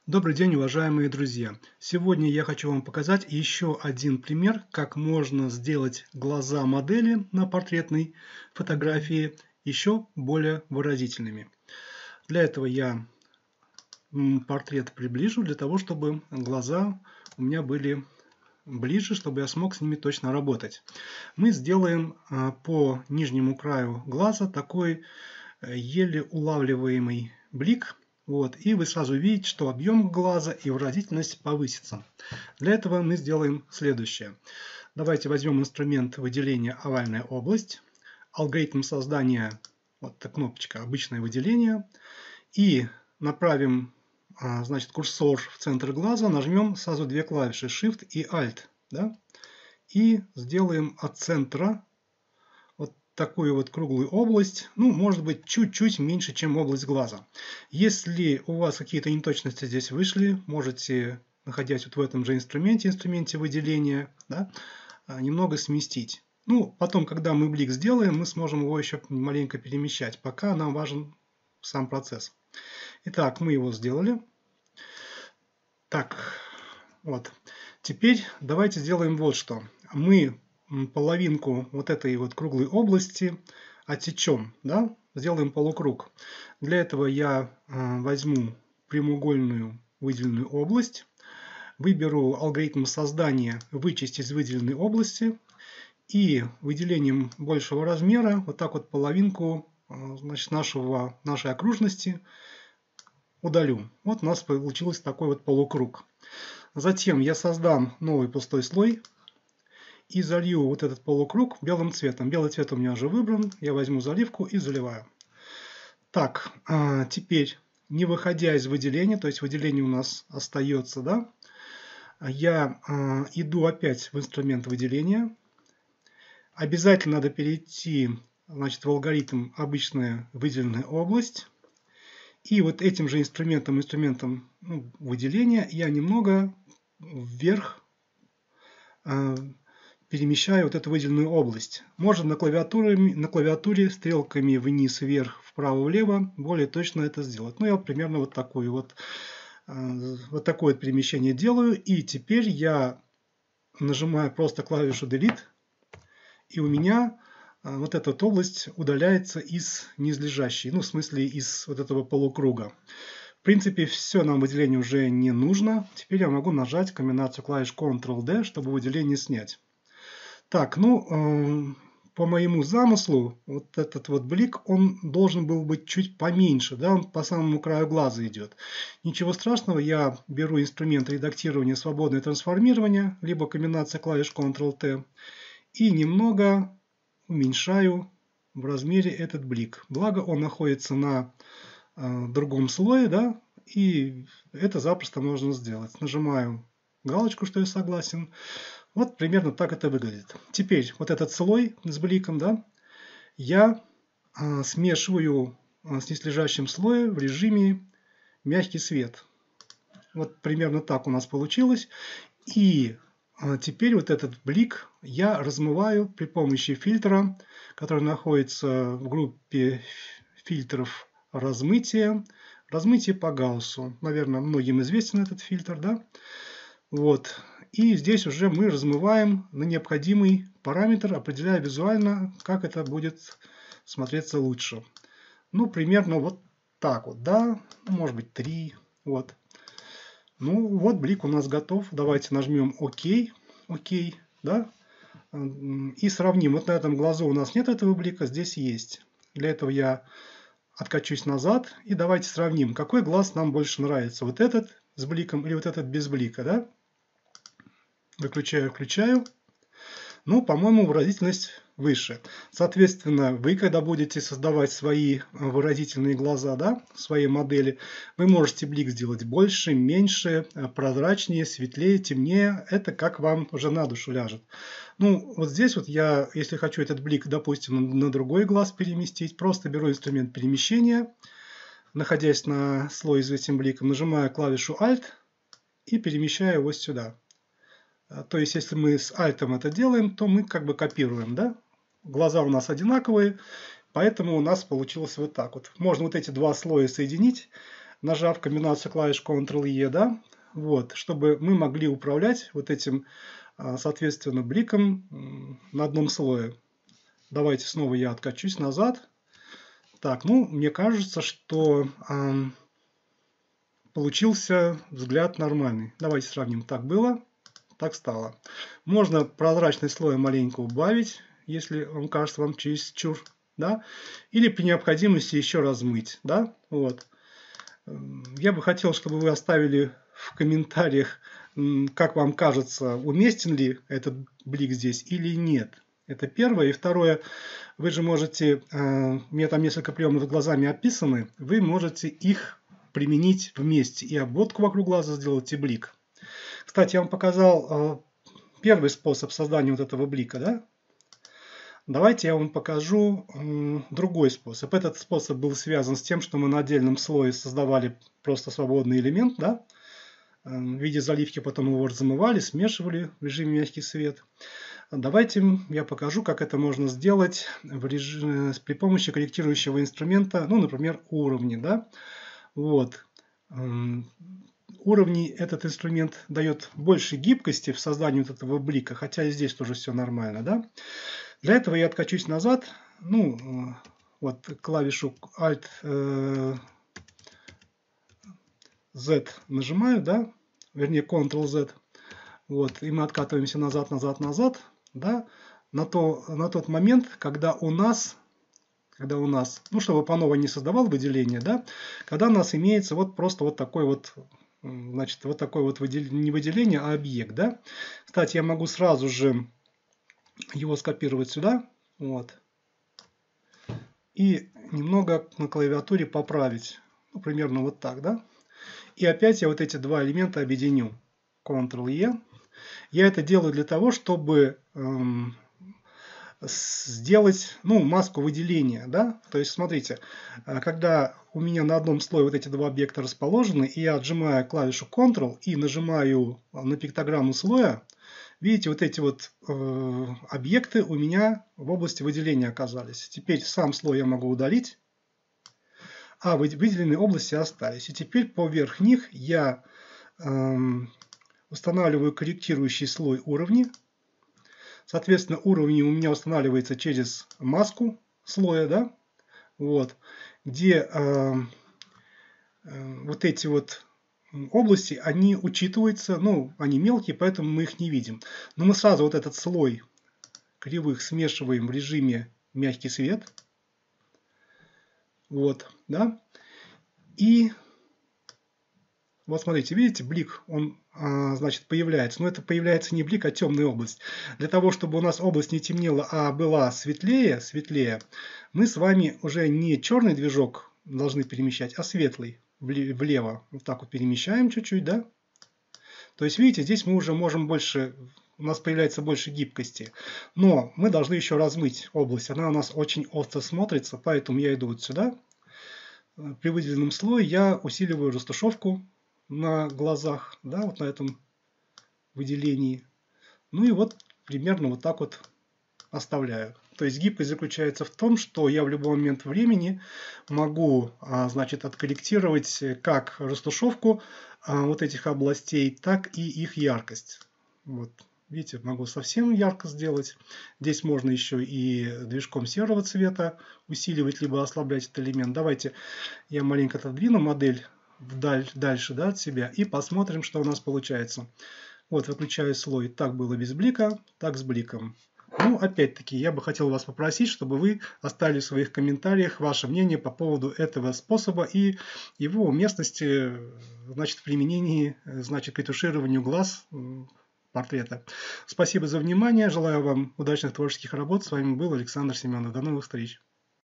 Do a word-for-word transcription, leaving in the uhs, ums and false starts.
Добрый день, уважаемые друзья! Сегодня я хочу вам показать еще один пример, как можно сделать глаза модели на портретной фотографии еще более выразительными. Для этого я портрет приближу, для того, чтобы глаза у меня были ближе, чтобы я смог с ними точно работать. Мы сделаем по нижнему краю глаза такой еле улавливаемый блик. Вот, и вы сразу видите, что объем глаза и выразительность повысится. Для этого мы сделаем следующее. Давайте возьмем инструмент выделения овальная область, алгоритм создания, вот эта кнопочка обычное выделение, и направим значит, курсор в центр глаза, нажмем сразу две клавиши Shift и Alt, да? И сделаем от центра такую вот круглую область, ну, может быть, чуть-чуть меньше, чем область глаза. Если у вас какие-то неточности здесь вышли, можете, находясь вот в этом же инструменте, инструменте выделения, да, немного сместить. Ну, потом, когда мы блик сделаем, мы сможем его еще маленько перемещать, пока нам важен сам процесс. Итак, мы его сделали. Так, вот. Теперь давайте сделаем вот что. Мы половинку вот этой вот круглой области отсечем, да? Сделаем полукруг. Для этого я возьму прямоугольную выделенную область, выберу алгоритм создания «Вычесть из выделенной области» и выделением большего размера вот так вот половинку, значит, нашего, нашей окружности удалю. Вот у нас получился такой вот полукруг. Затем я создам новый пустой слой и залью вот этот полукруг белым цветом. Белый цвет у меня уже выбран. Я возьму заливку и заливаю. Так, теперь, не выходя из выделения, то есть выделение у нас остается, да, я иду опять в инструмент выделения. Обязательно надо перейти, значит, в алгоритм обычная выделенная область. И вот этим же инструментом, инструментом ну, выделения я немного вверх перемещаю вот эту выделенную область. Можно на клавиатуре, на клавиатуре стрелками вниз, вверх, вправо, влево более точно это сделать. Ну, я примерно вот такое вот, вот такое вот перемещение делаю. И теперь я нажимаю просто клавишу Delete, и у меня вот эта вот область удаляется из низлежащей, ну, в смысле из вот этого полукруга. В принципе, все нам выделение уже не нужно. Теперь я могу нажать комбинацию клавиш контрол дэ, чтобы выделение снять. Так, ну, э, по моему замыслу, вот этот вот блик, он должен был быть чуть поменьше, да, он по самому краю глаза идет. Ничего страшного, я беру инструмент редактирования свободное трансформирование, либо комбинация клавиш контрол тэ, и немного уменьшаю в размере этот блик. Благо он находится на э, другом слое, да, и это запросто можно сделать. Нажимаю галочку, что я согласен. Вот примерно так это выглядит. Теперь вот этот слой с бликом, да, я а, смешиваю а, с низлежащим слоем в режиме мягкий свет. Вот примерно так у нас получилось. И а, теперь вот этот блик я размываю при помощи фильтра, который находится в группе фильтров размытия. Размытие по Гауссу. Наверное, многим известен этот фильтр, да? Вот. И здесь уже мы размываем на необходимый параметр, определяя визуально, как это будет смотреться лучше. Ну, примерно вот так вот, да, может быть три, вот. Ну, вот блик у нас готов. Давайте нажмем ОК, ОК, да, и сравним. Вот на этом глазу у нас нет этого блика, здесь есть. Для этого я откачусь назад и давайте сравним, какой глаз нам больше нравится. Вот этот с бликом или вот этот без блика, да? Выключаю, включаю. Ну, по-моему, выразительность выше. Соответственно, вы, когда будете создавать свои выразительные глаза, да, свои модели, вы можете блик сделать больше, меньше, прозрачнее, светлее, темнее. Это как вам уже на душу ляжет. Ну, вот здесь вот я, если хочу этот блик, допустим, на другой глаз переместить, просто беру инструмент перемещения, находясь на слое с этим бликом, нажимаю клавишу Alt и перемещаю его сюда. То есть, если мы с Alt это делаем, то мы как бы копируем, да? Глаза у нас одинаковые, поэтому у нас получилось вот так вот. Можно вот эти два слоя соединить. нажав комбинацию клавиш контрол-E, да, вот, чтобы мы могли управлять вот этим, соответственно, бликом на одном слое. Давайте снова я откачусь назад. Так, ну, мне кажется, что э, получился взгляд нормальный. Давайте сравним. Так было, так стало. Можно прозрачный слой маленько убавить, если он кажется вам чересчур, да, или при необходимости еще размыть, да, вот. Я бы хотел, чтобы вы оставили в комментариях, как вам кажется, уместен ли этот блик здесь или нет. Это первое. И второе, вы же можете, у меня там несколько приемов глазами описаны, вы можете их применить вместе. И обводку вокруг глаза сделать, и блик. Кстати, я вам показал первый способ создания вот этого блика, да? Давайте я вам покажу другой способ. Этот способ был связан с тем, что мы на отдельном слое создавали просто свободный элемент, да? В виде заливки, потом его размывали, смешивали в режиме мягкий свет. Давайте я покажу, как это можно сделать в режиме, при помощи корректирующего инструмента, ну, например, уровни, да? Вот. Уровни этот инструмент дает больше гибкости в создании вот этого блика, хотя и здесь тоже все нормально, да? Для этого я откачусь назад, ну, вот клавишу Alt Z нажимаю, да, вернее контрол-Z, вот, и мы откатываемся назад, назад, назад, да, на, то, на тот момент, когда у нас, когда у нас, ну, чтобы по новой не создавал выделение, да, когда у нас имеется вот просто вот такой вот, значит, вот такой вот выделение, не выделение, а объект, да. Кстати, я могу сразу же его скопировать сюда, вот, и немного на клавиатуре поправить, ну, примерно вот так, да. И опять я вот эти два элемента объединю. контрол-E. Я это делаю для того, чтобы эм, сделать, ну, маску выделения, да. То есть, смотрите, когда у меня на одном слое вот эти два объекта расположены, и я отжимаю клавишу контрол и нажимаю на пиктограмму слоя, видите, вот эти вот э, объекты у меня в области выделения оказались. Теперь сам слой я могу удалить, а выделенные области остались. И теперь поверх них я э, устанавливаю корректирующий слой уровни. Соответственно, уровни у меня устанавливаются через маску слоя, да, вот, где э, э, вот эти вот области, они учитываются, ну, они мелкие, поэтому мы их не видим. Но мы сразу вот этот слой кривых смешиваем в режиме мягкий свет. Вот, да. И вот смотрите, видите, блик, он, а, значит, появляется. Но это появляется не блик, а темная область. Для того, чтобы у нас область не темнела, а была светлее, светлее, мы с вами уже не черный движок должны перемещать, а светлый влево. Вот так вот перемещаем чуть-чуть, да. То есть, видите, здесь мы уже можем больше, у нас появляется больше гибкости. Но мы должны еще размыть область. Она у нас очень остро смотрится, поэтому я иду вот сюда. При выделенном слое я усиливаю растушевку на глазах, да, вот на этом выделении. Ну и вот примерно вот так вот оставляю. То есть гибкость заключается в том, что я в любой момент времени могу, значит, откорректировать как растушевку вот этих областей, так и их яркость. Вот. Видите, могу совсем ярко сделать. Здесь можно еще и движком серого цвета усиливать, либо ослаблять этот элемент. Давайте я маленько отодвину модель вдаль, дальше, да, от себя и посмотрим, что у нас получается. Вот, выключаю слой. Так было без блика, так с бликом. Ну, опять-таки, я бы хотел вас попросить, чтобы вы оставили в своих комментариях ваше мнение по поводу этого способа и его уместности, значит, в применении, значит, к ретушированию глаз портрета. Спасибо за внимание. Желаю вам удачных творческих работ. С вами был Александр Семенов. До новых встреч.